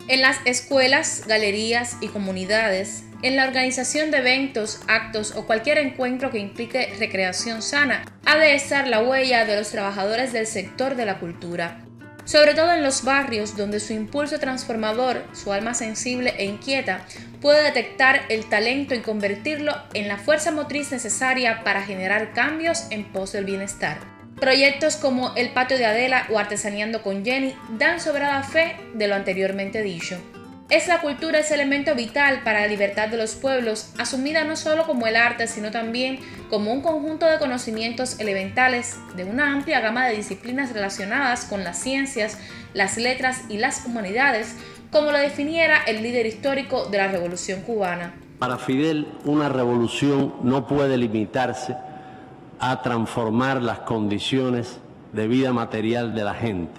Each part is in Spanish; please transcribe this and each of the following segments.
En las escuelas, galerías y comunidades, en la organización de eventos, actos o cualquier encuentro que implique recreación sana, ha de estar la huella de los trabajadores del sector de la cultura. Sobre todo en los barrios donde su impulso transformador, su alma sensible e inquieta, puede detectar el talento y convertirlo en la fuerza motriz necesaria para generar cambios en pos del bienestar. Proyectos como El Patio de Adela o Artesaneando con Jenny dan sobrada fe de lo anteriormente dicho. Es la cultura ese elemento vital para la libertad de los pueblos, asumida no solo como el arte, sino también como un conjunto de conocimientos elementales de una amplia gama de disciplinas relacionadas con las ciencias, las letras y las humanidades, como lo definiera el líder histórico de la Revolución Cubana. Para Fidel, una revolución no puede limitarse a transformar las condiciones de vida material de la gente.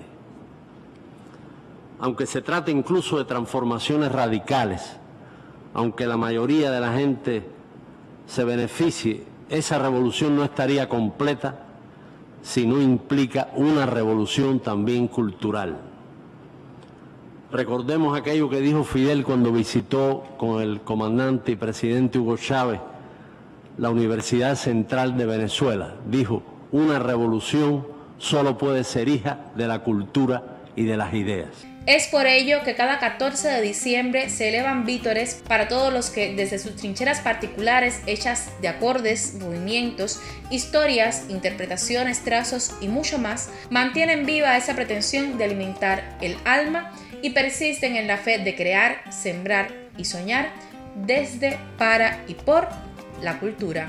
Aunque se trate incluso de transformaciones radicales, aunque la mayoría de la gente se beneficie, esa revolución no estaría completa si no implica una revolución también cultural. Recordemos aquello que dijo Fidel cuando visitó con el comandante y presidente Hugo Chávez la Universidad Central de Venezuela. Dijo: una revolución solo puede ser hija de la cultura y de las ideas. Es por ello que cada 14 de diciembre se elevan vítores para todos los que, desde sus trincheras particulares hechas de acordes, movimientos, historias, interpretaciones, trazos y mucho más, mantienen viva esa pretensión de alimentar el alma y persisten en la fe de crear, sembrar y soñar desde, para y por la cultura.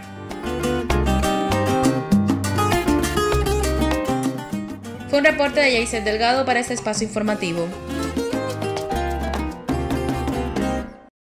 Fue un reporte de Yaiset Delgado para este espacio informativo.